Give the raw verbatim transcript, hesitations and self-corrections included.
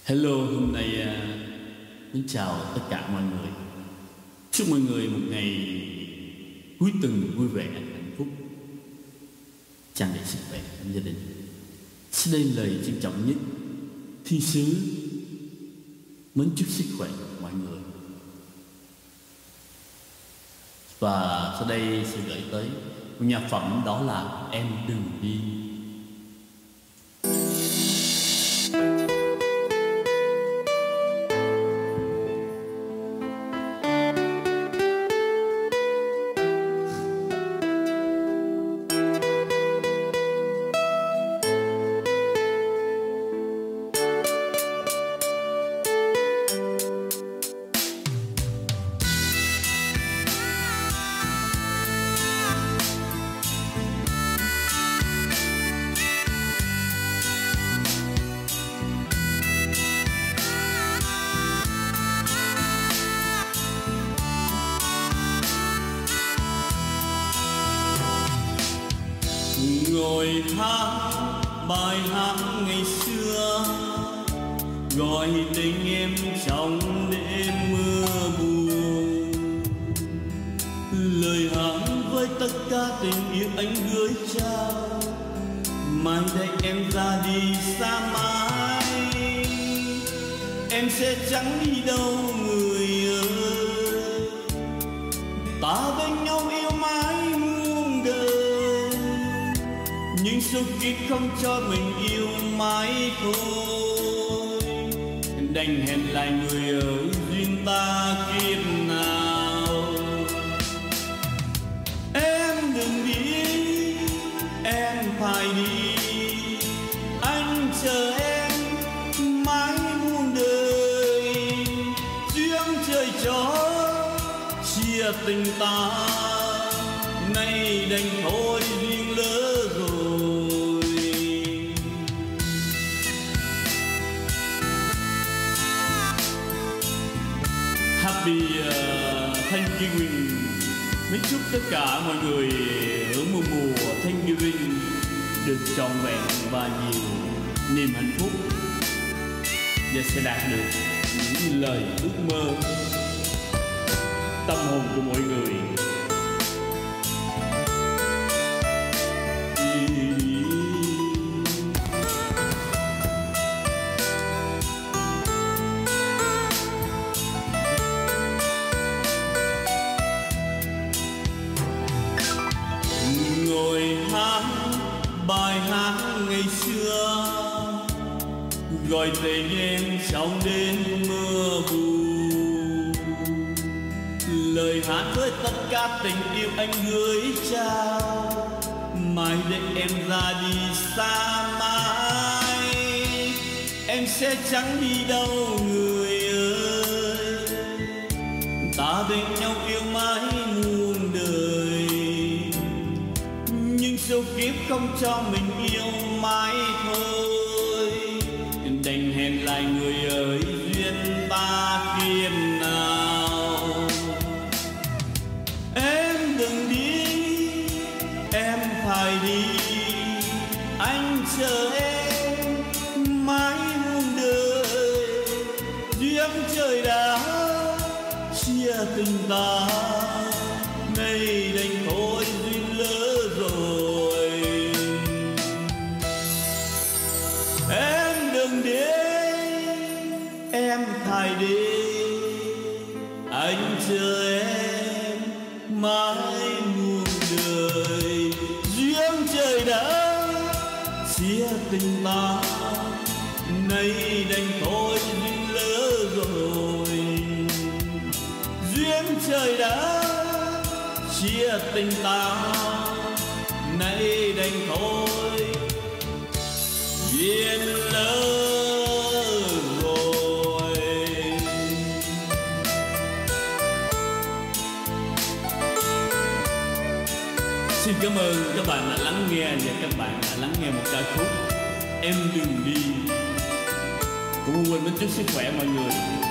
Hello, hôm nay uh, xin chào tất cả mọi người. Chúc mọi người một ngày cuối tuần vui vẻ, hạnh phúc, tràn đầy sức khỏe trong gia đình. Sau đây lời trân trọng nhất, thiên sứ mến chúc sức khỏe mọi người. Và sau đây sẽ gửi tới một nhạc phẩm, đó là Em Đừng Đi. Ngồi hát bài hát ngày xưa, gọi tình em trong đêm mưa buồn. Lời hát với tất cả tình yêu anh gửi trao, mai đây em ra đi xa mãi, em sẽ chẳng đi đâu người ơi. Ta bên nhau yêu mãi muôn đời, nhưng số kiếp không cho mình yêu mãi thôi. Đành hẹn lại người ơi, duyên ta kiếp nào. Em đừng đi, em phải đi, anh chờ em mãi muôn đời. Duyên trời cho chia tình ta, nay đành thôi duyên lỡ rồi. Happy uh, Thanksgiving. Mến chúc tất cả mọi người ở mùa mùa Thanksgiving được trọn vẹn và nhiều niềm hạnh phúc, và sẽ đạt được những lời ước mơ tâm hồn của mọi người. Ngồi hát bài hát ngày xưa, gọi tên em trong đêm mưa buồn. Lời hát với tất cả tình yêu anh gửi trao, mai đây em ra đi xa mãi, em sẽ chẳng đi đâu người ơi. Ta bên nhau yêu mãi muôn đời, nhưng số kiếp không cho mình yêu mãi thôi. Đành hẹn lại người ơi, duyên ta kiếp nào. Em đừng đi, em phải đi, anh chờ em mãi muôn đời. Duyên trời đã chia tình ta, nay đành thôi duyên lỡ rồi. Em đừng đi, em phải đi, anh chờ em mãi muôn đời. Duyên trời đã chia tình ta, nay đành thôi duyên lỡ rồi. Duyên trời đã chia tình ta, nay đành thôi duyên lỡ rồi. Xin cảm ơn các bạn đã lắng nghe, và các bạn đã lắng nghe một ca khúc Em Đừng Đi. Cũng quên đến chúc sức khỏe mọi người.